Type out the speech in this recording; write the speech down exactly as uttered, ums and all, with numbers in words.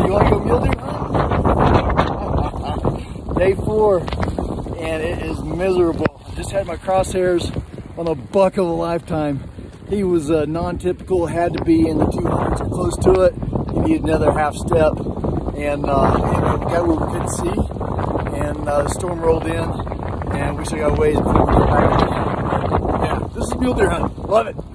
You want to go mule deer hunting? Day four, and it is miserable. I just had my crosshairs on a buck of a lifetime. He was uh, non-typical, had to be in the two hundreds or close to it. He needed another half step, and uh, and we got what we could see, and uh, the storm rolled in, and we still got a ways before we get back. Yeah, this is mule deer hunting. Love it.